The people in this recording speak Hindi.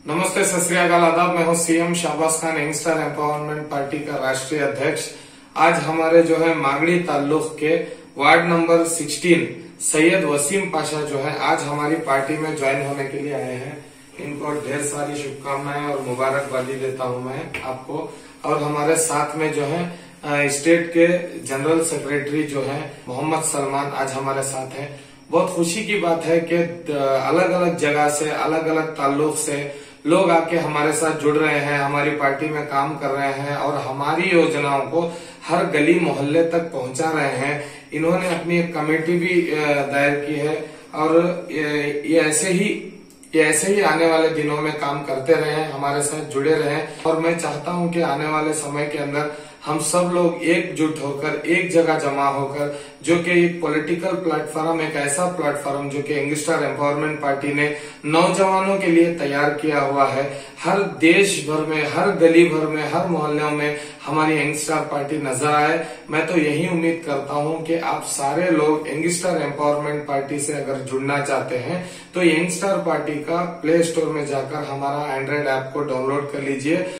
नमस्ते, सत श्री अकाल, आदाब। मैं हूं CM Shahbaz Khan, youngster empowerment party का राष्ट्रीय अध्यक्ष। आज हमारे जो है मागड़ी ताल्लुक के वार्ड नंबर 16 सैयद वसीम पाशा जो है आज हमारी पार्टी में ज्वाइन होने के लिए आए हैं। इनको ढेर सारी शुभकामनाएं और मुबारकबादी देता हूं मैं आपको। और हमारे साथ में जो है स्टेट के जनरल सेक्रेटरी जो है मोहम्मद सलमान आज हमारे साथ हैं। बहुत खुशी की बात है कि अलग अलग जगह से, अलग अलग ताल्लुक से लोग आके हमारे साथ जुड़ रहे हैं, हमारी पार्टी में काम कर रहे हैं और हमारी योजनाओं को हर गली मोहल्ले तक पहुंचा रहे हैं। इन्होंने अपनी एक कमेटी भी दायर की है और ये ऐसे ही आने वाले दिनों में काम करते रहे, हमारे साथ जुड़े रहे। और मैं चाहता हूं कि आने वाले समय के अंदर हम सब लोग एकजुट होकर, एक जगह जमा होकर, जो कि एक पॉलिटिकल प्लेटफॉर्म, एक ऐसा प्लेटफॉर्म जो कि यंगस्टर एम्पावरमेंट पार्टी ने नौजवानों के लिए तैयार किया हुआ है। हर देश भर में, हर गली भर में, हर मोहल्लों में हमारी यंगस्टर पार्टी नजर आए। मैं तो यही उम्मीद करता हूं कि आप सारे लोग यंगस्टर एम्पावरमेंट पार्टी से अगर जुड़ना चाहते हैं तो यंगस्टर पार्टी का प्ले स्टोर में जाकर हमारा एंड्रॉइड ऐप को डाउनलोड कर लीजिए।